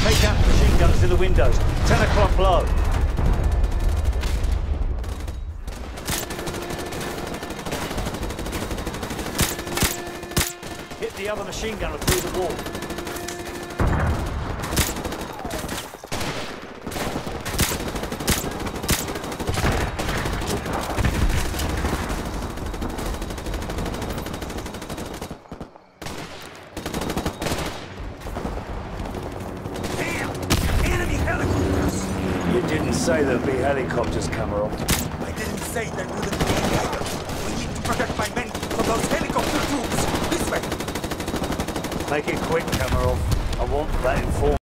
Take out the machine gunners in the windows. 10 o'clock low. Hit the other machine gunner through the wall. You didn't say there'd be helicopters, Cameron. I didn't say there wouldn't be any either. We need to protect my men from those helicopter troops. This way. Make it quick, Cameron. I want that informant.